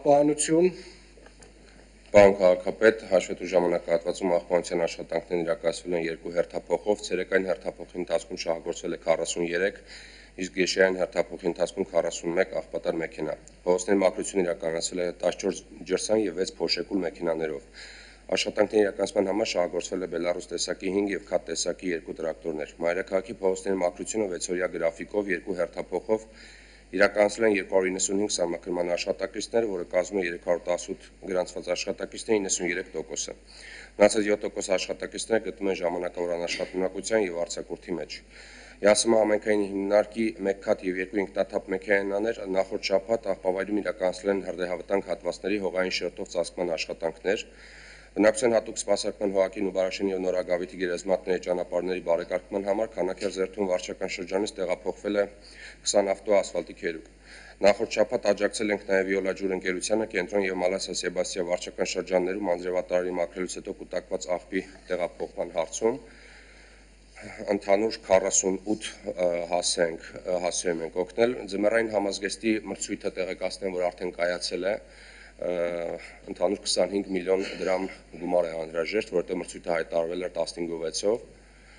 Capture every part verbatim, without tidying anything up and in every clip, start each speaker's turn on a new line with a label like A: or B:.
A: Պահպանություն Պարոն քաղաքապետ, հաշվետու ժամանակահատվածում աղբանության աշխատանքներն իրականացվել են երկու հերթափոխով, ցերեկային հերթափոխի ընթացքում շահագործվել է քառասուններեք, իսկ գիշերային հերթափոխի ընթացքում քառասունմեկ աղբատար մեքենա։ Փողոցների մաքրությունը իրականացվել է տասնչորս ջրսան և վեց փոշեկուլ մեքենաներով։ Աշխատանքների իրականացման համար շահագործվել է Բելառուս տեսակի հինգ և Քաթ տեսակի երկու տրակտորներ։ Մայրաքաղաքի փողոցների մաքրությունը վեցօրյա գրաֆիկով երկու հերթափոխով իրականացվել են երկու հարյուր իննսունհինգ սահմանադրման աշխատակիցներ, որը կազմում է երեք հարյուր տասնութ գրանցված աշխատակիցների իննսուններեք տոկոսը։ Մնացած յոթ տոկոս աշխատակիցները գտնվում են ժամանակավոր անաշխատունակության և արձակուրդի մեջ։ ԵԱՍՄ համայնքային հիմնարկի մեկ Քաթ և երկու ինքնաթափ մեքենաներ նախորդ շաբաթ աղբավայրում իրականացրել են հրդեհավտանգ հատվածների հողային շերտով ծածկման աշխատանքներ։ Բնակչության հատուկ սպասարկման հողակին ու Բարաշենի և Նորագավիթի գերեզմանատների ճանապարհների բարեկարգման համար Քանաքեռ Զերթուն վարչական շրջանից տեղափոխվել է քսան ավտո ասֆալտի քերուկ։ Նախորդ շաբաթ աջակցել ենք նաև Վիոլա ջուր ընկերությանը Կենտրոն և Մալասա Սեբաստիա վարչական շրջաններում անձրևատարրի մաքրելուց հետո կուտակված աղբի տեղափոխման հարցում։ Ընդհանուր քառասունութ հասցեում ենք օգնել։ Ձմեռային համազգեստի մրցույթը տեղեկացնեմ, որ արդեն կայացել է, ընդհանուր քսանհինգ միլիոն դրամ գումար է անհրաժեշտ, որտեղ մրցույթը հայտարարվել էր տասնհինգ վեցով։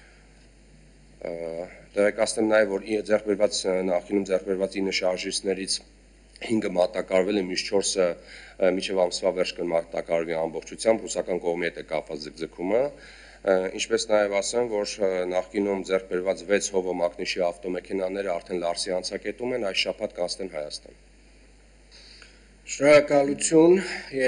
A: Տեղեկացնեմ նաև, որ ձեռքբերված նախկինում ձեռքբերված ինը շարժիստներից հինգը մատակարարվել է, մյուս չորսը մինչև ամսվա վերջ կմատակարարվի ամբողջությամբ, ռուսական կողմի հետ է կապված ձգձգումը։ Ինչպես նաև ասեմ, որ նախկինում ձեռքբերված վեց հովոմակնիշի ավտոմեքենաները արդեն Լարսի անցակետում են, այս շաբաթ կանցնեն Հայաստան։ Շնորհակալություն։